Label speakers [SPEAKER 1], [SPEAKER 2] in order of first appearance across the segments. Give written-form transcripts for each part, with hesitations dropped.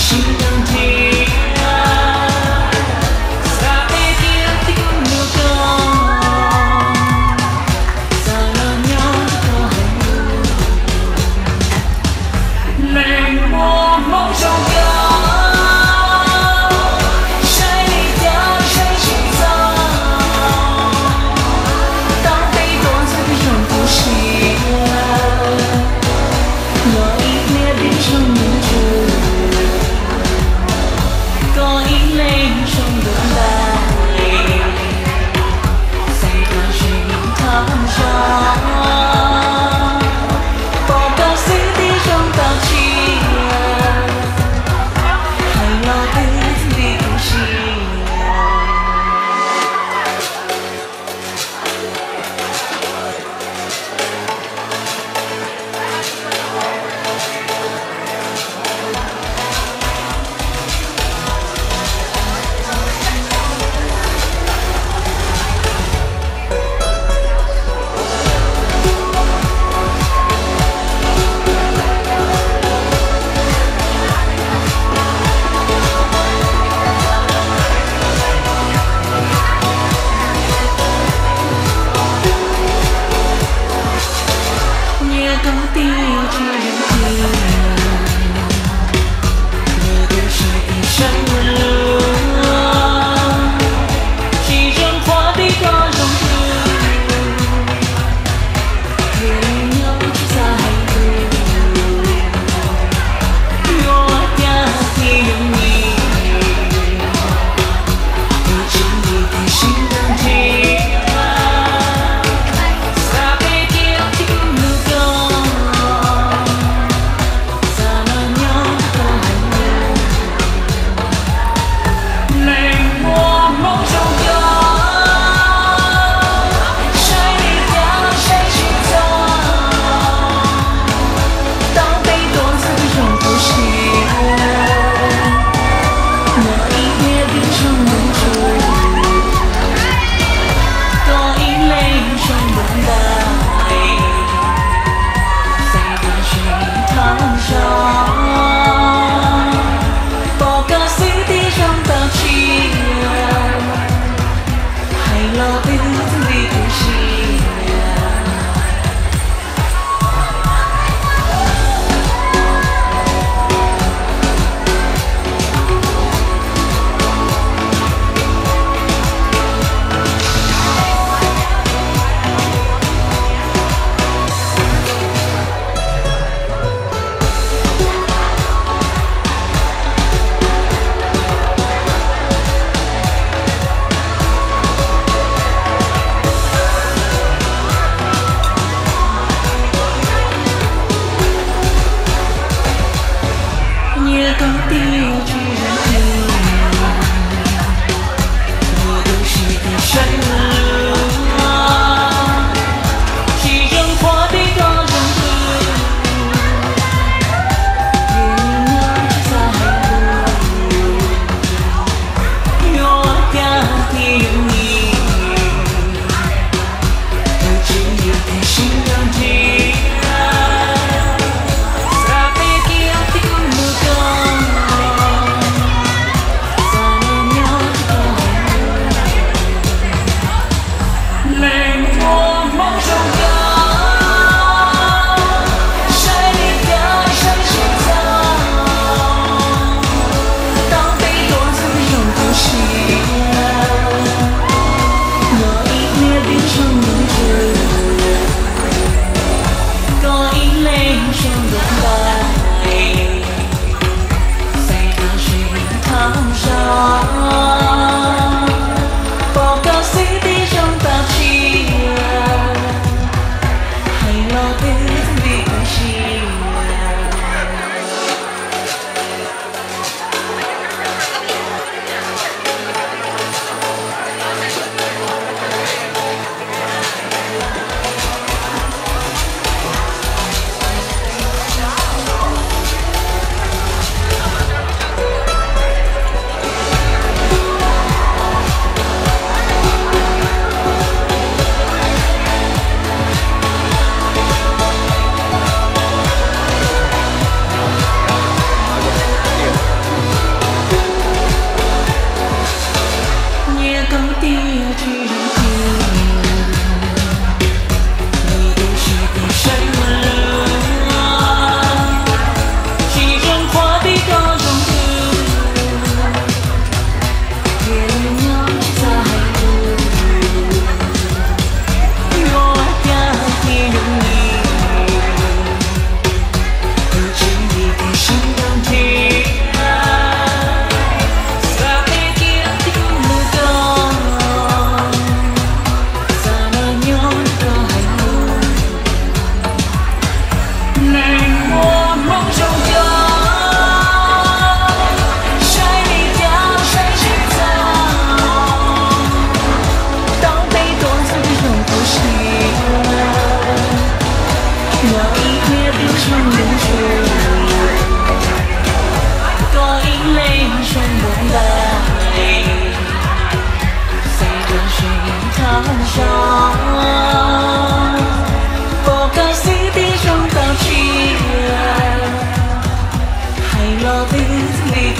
[SPEAKER 1] Sabe que eu fico no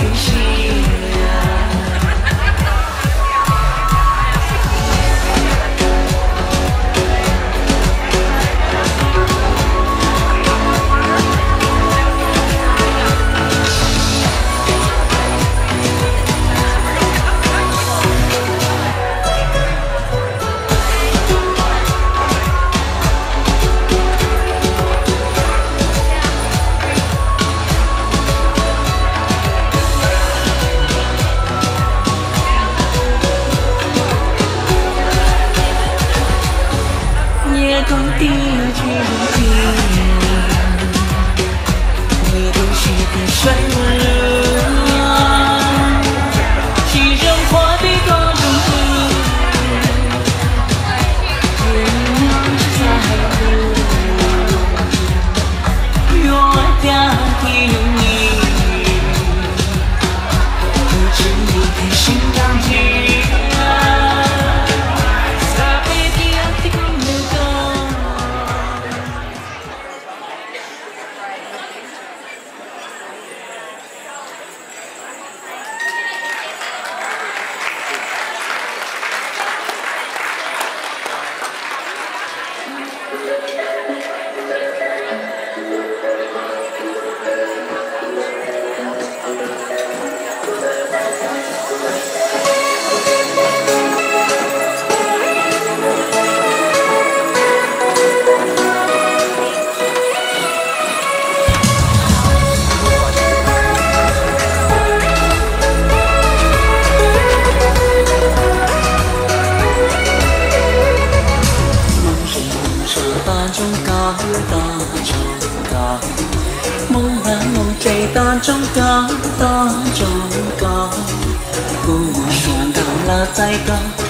[SPEAKER 1] con tim chỉ muốn tìm người đôi chỉ cần xoay lưng chỉ trong khóa biết con trong tim quyền nhau ra hạnh phúc yo ta thì nhung nhì tôi chỉ nhìn thấy心đang gì mong và mong chạy ta trong có cô xoan gạo là tay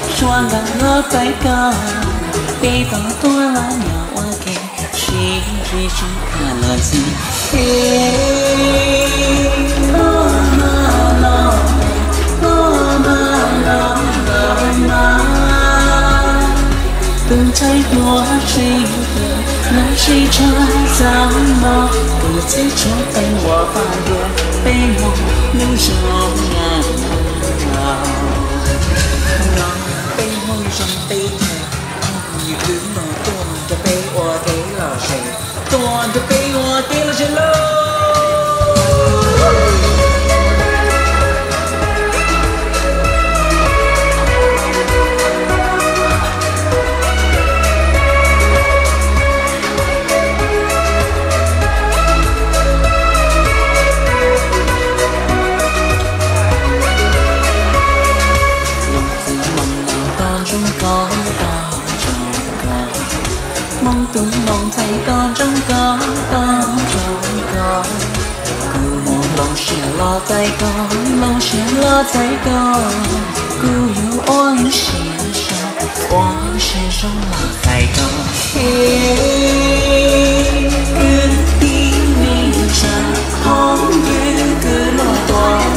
[SPEAKER 1] ca để tao tôi là nhỏ ok chỉ chẳng là lời gì từng trái đua trên那是一场zam梦，独自冲奔我发热，被梦能重燃让被梦中被疼，你cứ mở tuôn cho被我给了谁，tuôn cho被我给了谁喽。mong từng mong thấy con trong có cứ một lòng sẽ lo tay con cứ yêu oan sẽ sống là tay con cứ tin mình rằng không như cứ lo toan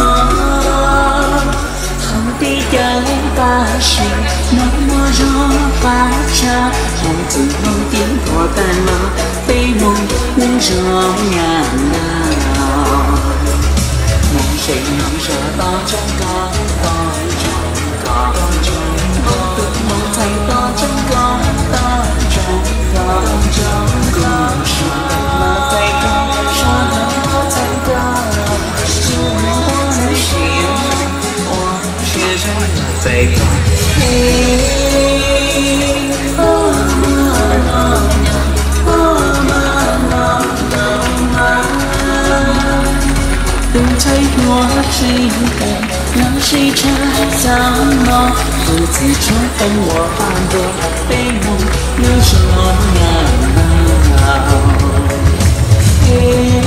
[SPEAKER 1] không đi chẳng ta sẽ nói mơ gió phá cha mong từ mong tiếng của tan mơ bê mong nâng gió nhà nào mong sẽ to trong có mong thấy to trong có cùng xuống là tay con xoan là tay con xuống hoa xìa trong tay con từng thấy hoa trên cành nắng si trái sáng mơ từ từ trong tâm mùa phan rồi bên mong nước gió ngàn nào